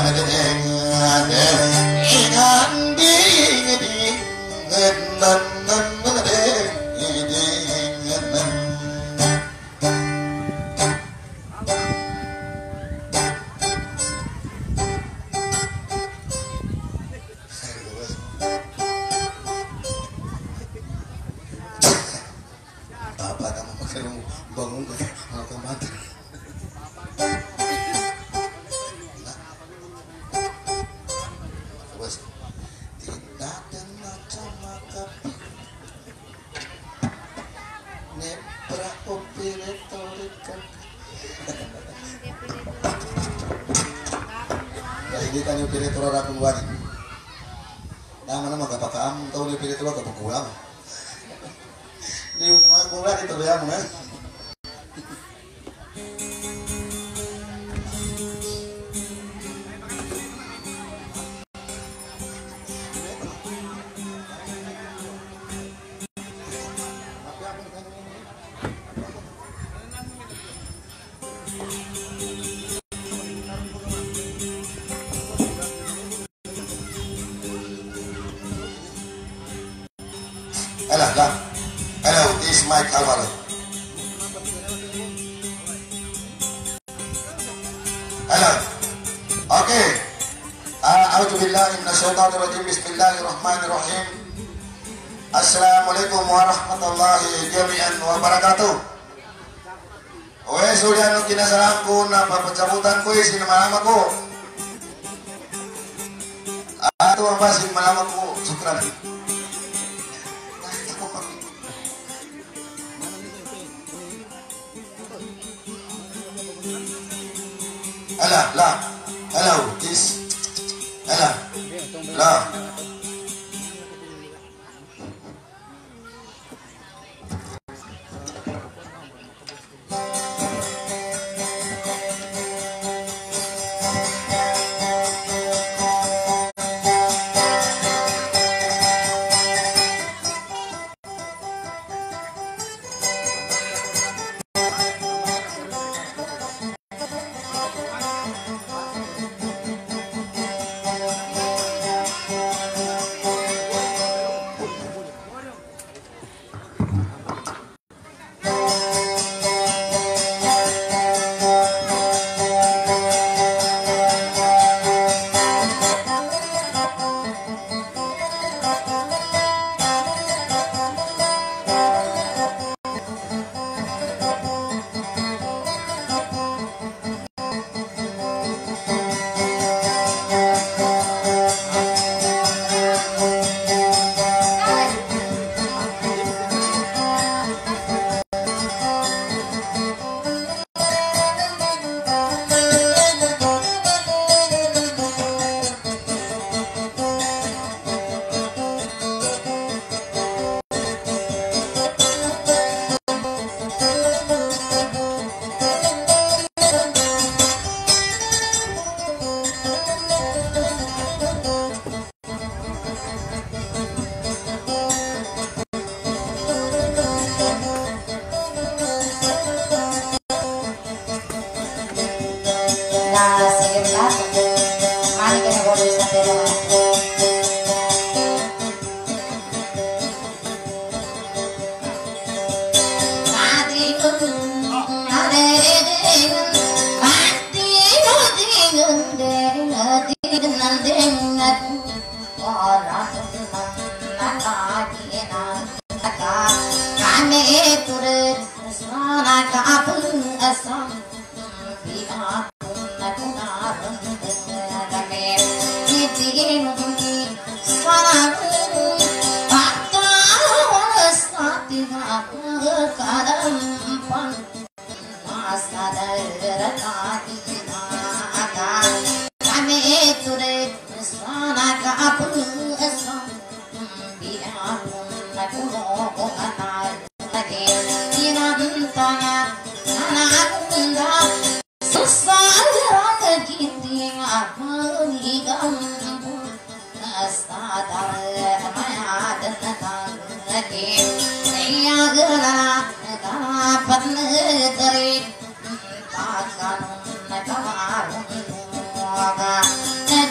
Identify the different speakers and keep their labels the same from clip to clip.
Speaker 1: bangun kayak mata. Bos, tidak ada macam nepra operatorikan. Nah ini kan operator orang wani. Nama gak pakai am, tahu operator gak pakai ulang. Ini semua kurang itu ya, mas. Hello, this is Mike Alvaro. Hello. Okay. A'udzubillahi minasyaitonirrajim. Bismillahirrahmanirrahim. Assalamualaikum warahmatullahi wabarakatuh. Wes udah nu kinasalamku na papacabutan ko is kinamalam ako. Ato ang basin malam ako. Sukran. Hello, this, hello.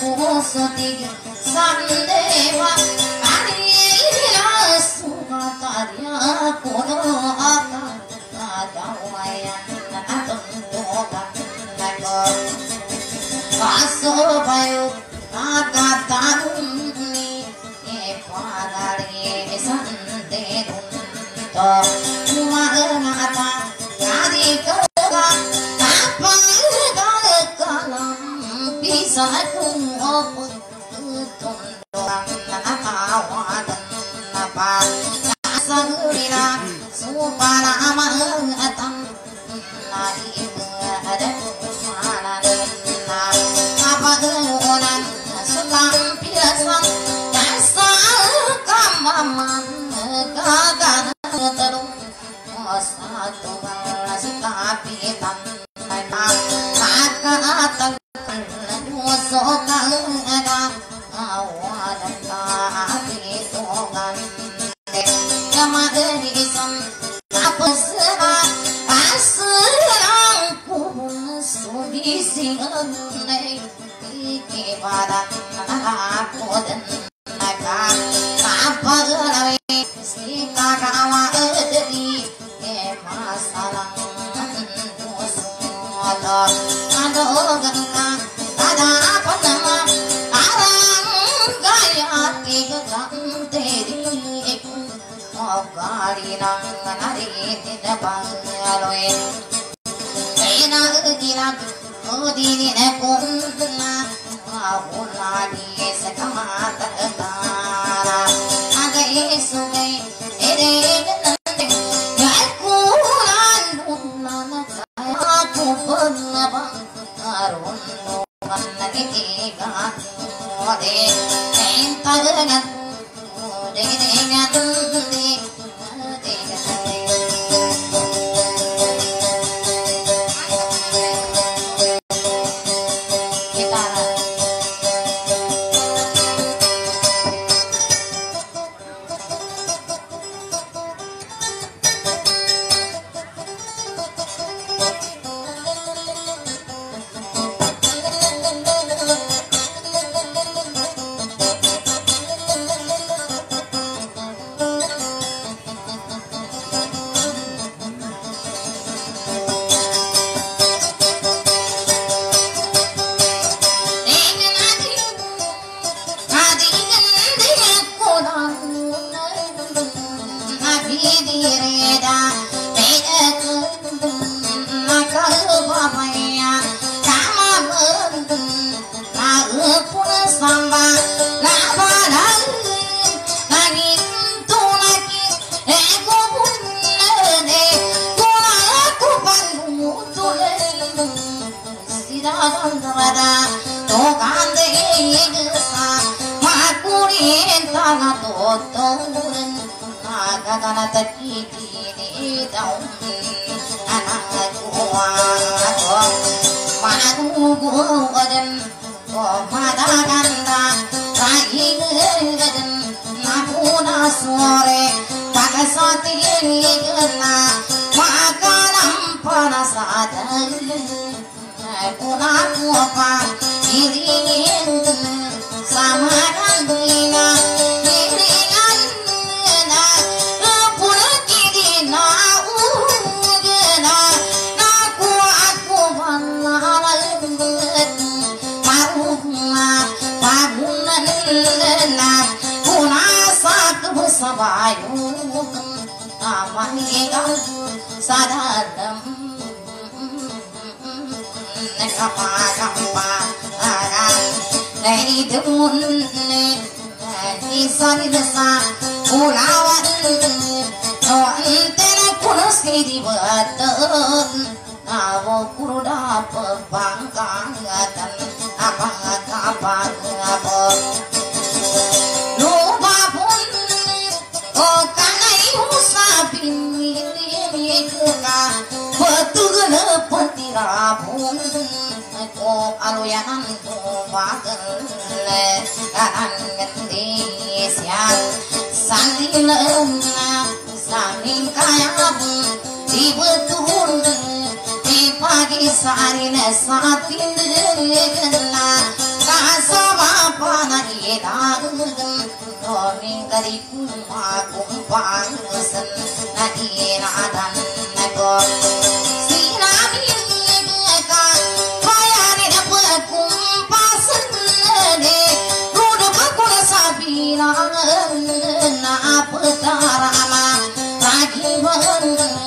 Speaker 2: Suti Sandewa Adila Sumatarya Kono Akadawaya Natundokan Nako Pasobayo Akatanuni Epanari Sandedunto Umaganata Adikoga Kapagakalam Bisa kung tundong nakawagan na pa Nasagurina supana mahatang Naibadan malanan na Kapag-unan sulang pilasan Nasa kamaman Kagantarong sa tuwang si kapitan Nakatag Sokang ada awadan kami tungan Kamadisan apa serah Aserang pun subisi aneh Ibadat aku dan naga Apa gerawi Sika kawa edri Masalah Musuh Aduh gantang ada apa nama arang gaya tiga teri oh kali nang nari tidak bangaloi enak gila oh dini nepun na aku lagi sekamata tara ada sungai ede nanti ya aku lalu aku pernah arun Nagitiga Ode Entagangan Ode Dengan Sari na sa tindagan na kasama dari kumpang sen nadira dan nego sinamin ka bayari dapat kumpasen de rudo bakul sabila na petarama ragi ben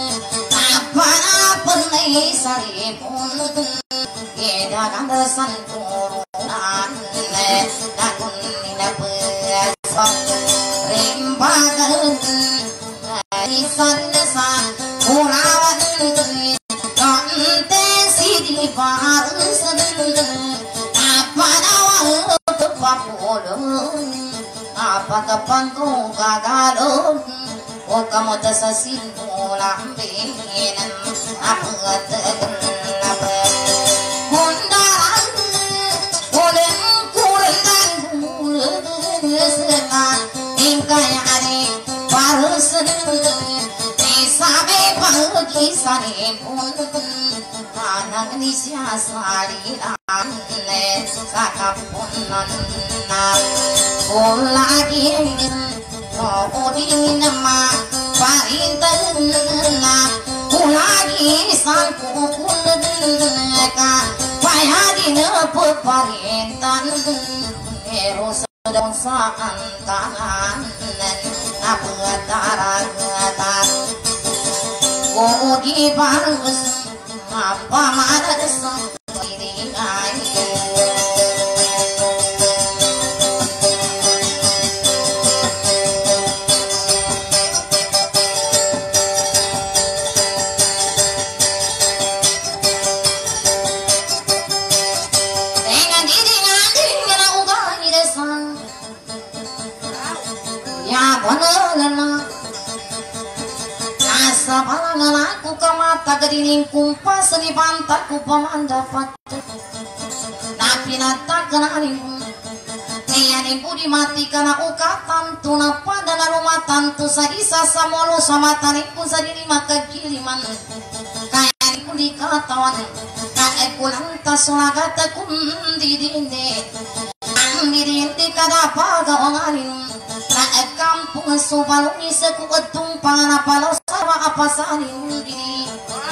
Speaker 2: apa sari pun eda kandal santurunan dakun nina pesok rimbagan isan desa urawan konte sidi parusan apa nawa kepapulun apa kepangku gagalun o kamu tesasin ulang binan apa tegenap kundaran kulen kurendan sekan ingkai hari parusen disabe pagi sani pun anak nisya sariran sakapun nana lagi Kodin nama parintan kulagi sangku kuneka payadin peparintan eros sedang saan tangan apa taragatan kodi barus apa madas diri Palangan aku ke mata gerining kumpas di pantatku pemandapat tapi nata kenaling nih budi mati karena ukatan tuna pada rumah tantu saisa samolo sama taniku sadiri maka kiriman kayak pun dikatawan kayak pulang tas lagata kundi dinde dindi kada paga ongarin kayak kampung subalungi sekuat tumpang apa sama apa saling diri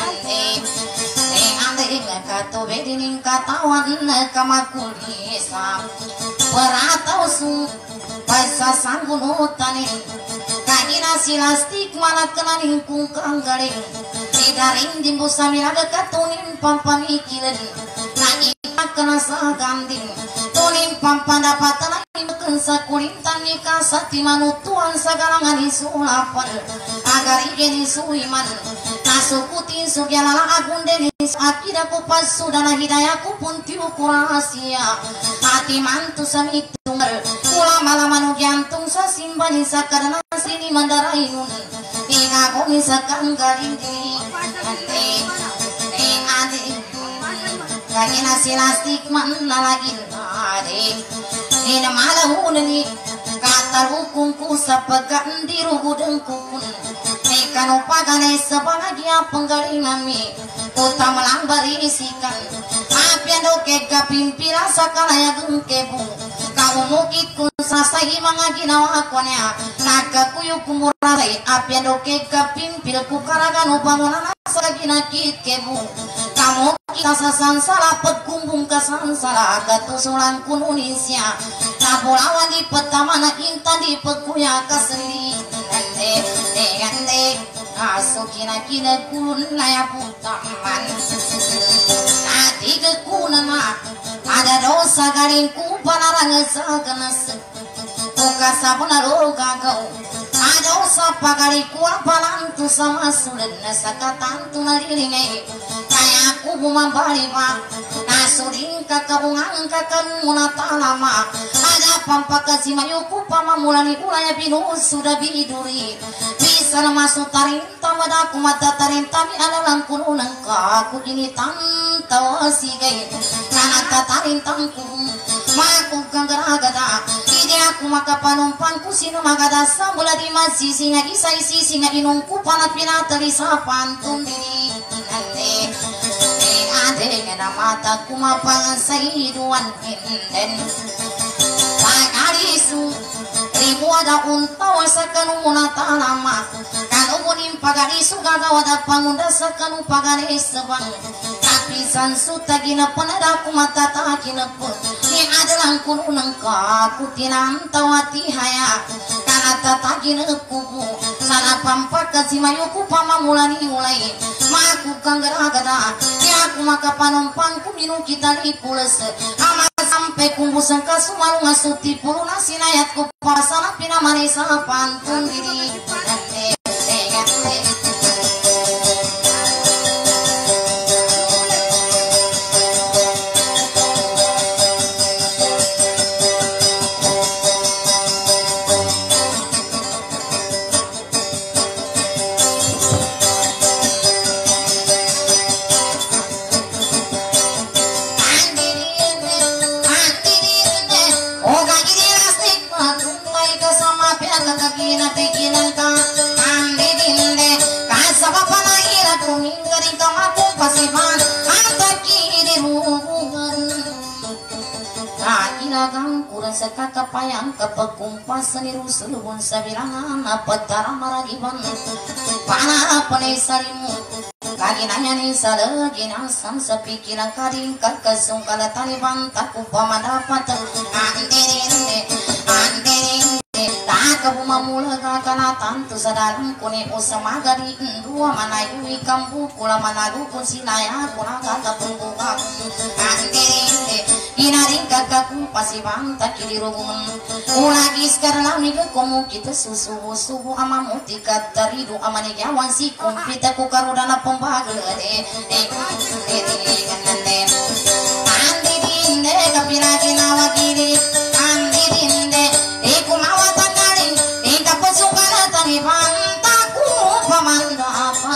Speaker 2: ande kato bedinin katawan kamakulisa beratau su pasa sanggunutane kagina silastik mana kenaling kungkang garing didaring dimbu samiraga katunin pampamikiran lagi kena saganding tunin pampadapatan bukan sakulintan nikah sati manutuan sagalangan isulapan agar igeni suiman nasukutin sugyalala agun denis akidaku pas sudana hidayaku pun tiuku rahasia hati mantu sami tunggal kula malamanu jantung sasimbani sakadana sini mandarainun ingakoni sakan garing diri ade kagina silastik mana lagi ade ina malahun ni kata hukumku sapagan di ruhudengku pun ikan upagane sebahagia penggalinami kota melambari isikan apian doke kapimpira sakalaya gengkebu kau mukitku sasai mangaginawa akonya naga kuyu kumurai apian doke kapimpirku karagan ubangunan sagina kitkebu kamu kita sasansala pekumbung kasansala gatusulan kununisya napulawan di petamana intan di pekuya kasri ande asukina kina kunaya putaman ati kekunana ada dosa garingku panarang saganas buka sabuna roga kau ada dosa pagariku apalantu sama sulen sakatan tu nalilingai kayak aku mambari pak nasuring kakabungan kakanuna talama ada pampa kasimayuku pamamulani ulaya binu sudah biduri bisa masuk tarinta madaku mata tarinta mi alalang kununang kaku ini tantau sigai karena tatarintangku maku kagada ide aku maka panumpangku sino magada sambula di masih singa isai singa inungku panapina terisa pantun diri ade ngena mata kuma pangasai duan hinden kalisu ribu ada unta sakanu munata nama kanu munim pagalisu gagawada pangunda sakanu pagalis sebang tapi sansu tagina panada kumata tagina pun ni adalah kununang ka kutinan tawati haya kanata tagina kubu sana pampak kasimayuku pamamulani mulai maku kanggara-gara ya aku maka panumpangku minum kita di pulas ama sampai kumbusan kasumalu ngasuti pulu nasi nayatku pasana pina manisa pantun diri kakapayang kapakumpas niru selubun sabilangan petara maragiban pana panai sarimu kaginanya ni salagina sam sepikiran kading kakasung kala taliban taku pamadapat anderinde tak kabuma mula kakana tantu sadalam kuni usama gadi dua manayui kampu kula manalu kun sinaya kuna kata pungguka anderinde inaring kakaku pasibang takili rogun ulagi sekarang ni komu kita susu amamu tikat taridu amani gawan si kumpita ku karudana pembagade andidinde kapiragi nawagiri andidinde iku mawatan kali ika pesukara tani pantaku pamanda apa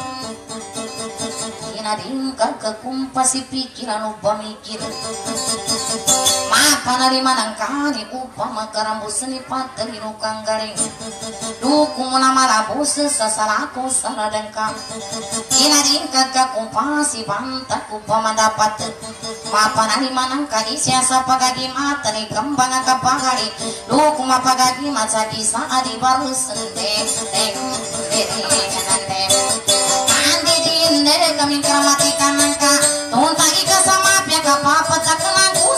Speaker 2: inaring kakakum pasipikiran upa mikir mapanari manangkani upama karambu seni pateri nukang garing duku munamalabu sesasalaku saradengka inaring kakakum pasi pantaku pamadapat mapanari manangkani siasa pagagi matani kembang kapahari duku mapagagi macagi saadi baru sende andi dinde kami keramati kanangka tunta ika sama pia kapapa cakalanku